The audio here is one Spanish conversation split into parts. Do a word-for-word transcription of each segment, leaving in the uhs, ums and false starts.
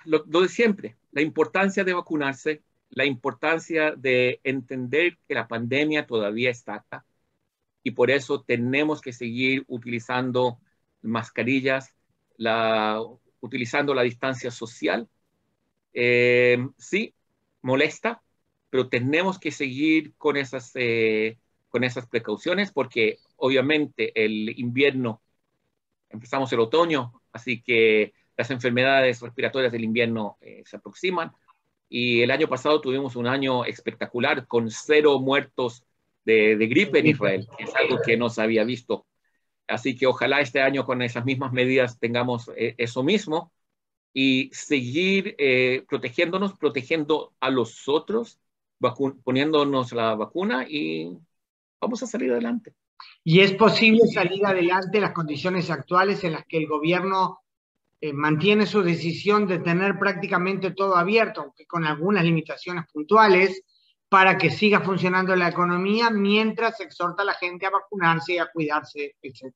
lo, lo de siempre, la importancia de vacunarse, la importancia de entender que la pandemia todavía está acá y por eso tenemos que seguir utilizando mascarillas, la, utilizando la distancia social. Eh, sí, molesta, pero tenemos que seguir con esas, eh, con esas precauciones porque obviamente el invierno, empezamos el otoño, así que las enfermedades respiratorias del invierno eh, se aproximan. Y el año pasado tuvimos un año espectacular con cero muertos de, de gripe en Israel, que es algo que no se había visto. Así que ojalá este año con esas mismas medidas tengamos eh, eso mismo y seguir eh, protegiéndonos, protegiendo a los otros, poniéndonos la vacuna y vamos a salir adelante. ¿Y es posible salir adelante en las condiciones actuales en las que el gobierno eh, mantiene su decisión de tener prácticamente todo abierto, aunque con algunas limitaciones puntuales, para que siga funcionando la economía mientras exhorta a la gente a vacunarse y a cuidarse, etcétera?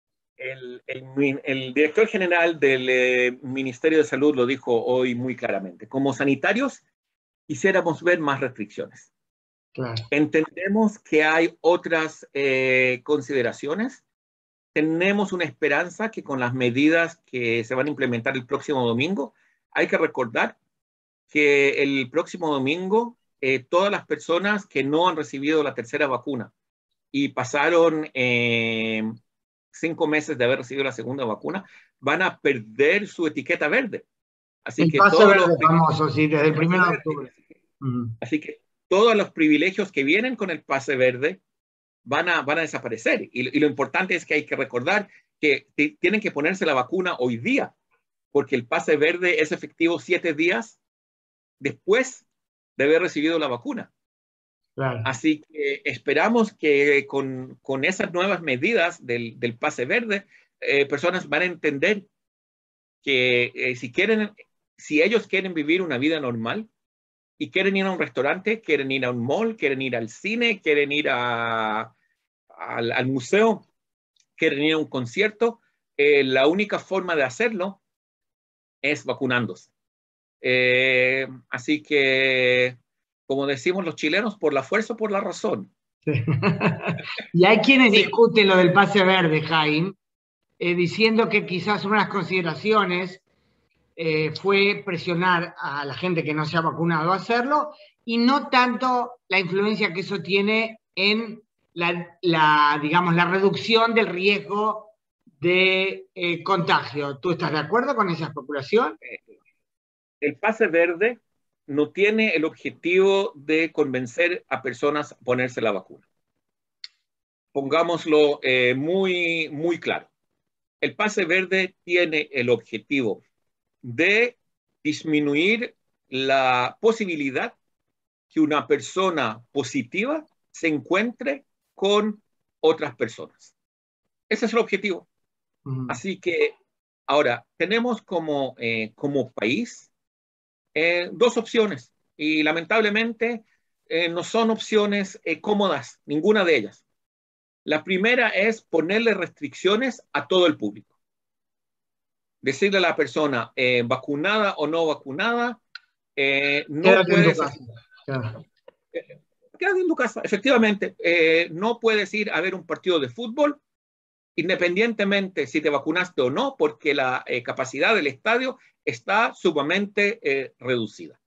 El, el, el director general del eh, Ministerio de Salud lo dijo hoy muy claramente. Como sanitarios, quisiéramos ver más restricciones. Claro. Entendemos que hay otras eh, consideraciones. Tenemos una esperanza que con las medidas que se van a implementar el próximo domingo, hay que recordar que el próximo domingo eh, todas las personas que no han recibido la tercera vacuna y pasaron eh, cinco meses de haber recibido la segunda vacuna, van a perder su etiqueta verde. Así el que pase todos verde los famoso, sí, desde el primero de octubre. Uh-huh. Así que todos los privilegios que vienen con el pase verde van a, van a desaparecer. Y, y lo importante es que hay que recordar que t- tienen que ponerse la vacuna hoy día, porque el pase verde es efectivo siete días después de haber recibido la vacuna. Claro. Así que esperamos que con, con esas nuevas medidas del, del pase verde, eh, personas van a entender que eh, si quieren, si ellos quieren vivir una vida normal y quieren ir a un restaurante, quieren ir a un mall, quieren ir al cine, quieren ir a, al, al museo, quieren ir a un concierto, eh, la única forma de hacerlo es vacunándose. Eh, así que, como decimos los chilenos, por la fuerza o por la razón. Sí. Y hay quienes Sí. discuten lo del pase verde, Jaime, eh, diciendo que quizás una de las consideraciones eh, fue presionar a la gente que no se ha vacunado a hacerlo y no tanto la influencia que eso tiene en la, la digamos, la reducción del riesgo de eh, contagio. ¿Tú estás de acuerdo con esa especulación? El pase verde no tiene el objetivo de convencer a personas a ponerse la vacuna. Pongámoslo eh, muy, muy claro. El pase verde tiene el objetivo de disminuir la posibilidad que una persona positiva se encuentre con otras personas. Ese es el objetivo. Uh-huh. Así que ahora tenemos como, eh, como país eh, dos opciones y lamentablemente eh, no son opciones eh, cómodas, ninguna de ellas. La primera es ponerle restricciones a todo el público. Decirle a la persona, eh, vacunada o no vacunada, eh, no Quédate puedes... en tu casa. Claro. Eh, quédate en tu casa, efectivamente. Eh, no puedes ir a ver un partido de fútbol, independientemente si te vacunaste o no, porque la eh, capacidad del estadio está sumamente eh, reducida.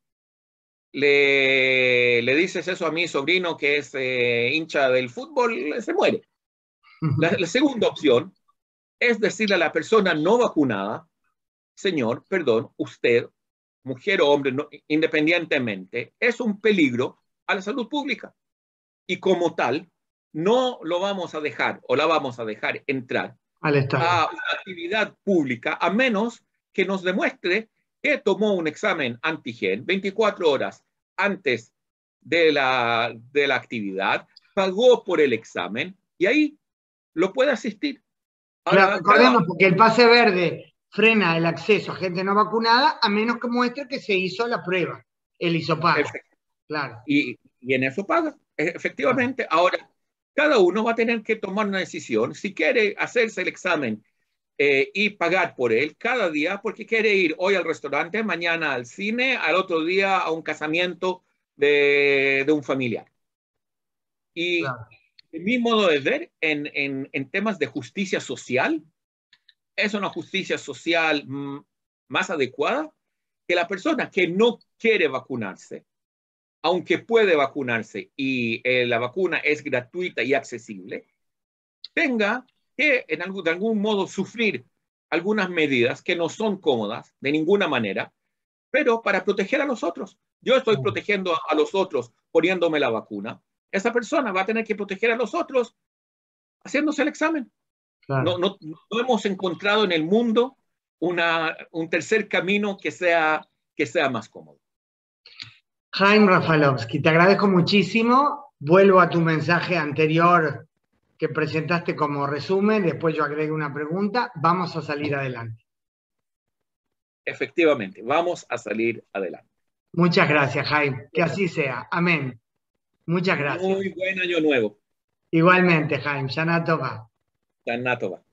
Le, le dices eso a mi sobrino que es eh, hincha del fútbol, se muere. La, la segunda opción es decirle a la persona no vacunada, señor, perdón, usted, mujer o hombre, no, independientemente, es un peligro a la salud pública. Y como tal, no lo vamos a dejar o la vamos a dejar entrar al estadio a una actividad pública a menos que nos demuestre que tomó un examen antigen veinticuatro horas antes de la, de la actividad, pagó por el examen y ahí lo puede asistir. Ahora, claro, recordemos, cada... porque el pase verde frena el acceso a gente no vacunada a menos que muestre que se hizo la prueba, el hisopado. Claro. Y, y en eso paga, efectivamente. Claro. Ahora, cada uno va a tener que tomar una decisión. Si quiere hacerse el examen eh, y pagar por él cada día porque quiere ir hoy al restaurante, mañana al cine, al otro día a un casamiento de, de un familiar. Y Claro. mi modo de ver en, en, en temas de justicia social, es una justicia social mm, más adecuada que la persona que no quiere vacunarse, aunque puede vacunarse y eh, la vacuna es gratuita y accesible, tenga que en algún, de algún modo sufrir algunas medidas que no son cómodas de ninguna manera, pero para proteger a los otros. Yo estoy Claro. protegiendo a los otros poniéndome la vacuna. Esa persona va a tener que proteger a los otros haciéndose el examen. Claro. No, no, no hemos encontrado en el mundo una, un tercer camino que sea, que sea más cómodo. Jaime Rafalovsky, te agradezco muchísimo. Vuelvo a tu mensaje anterior que presentaste como resumen, después yo agregué una pregunta. Vamos a salir adelante. Efectivamente, vamos a salir adelante. Muchas gracias, Jaime. Que así sea. Amén. Muchas gracias. Muy buen año nuevo. Igualmente, Jaime. Shana Tova. Shana Tova.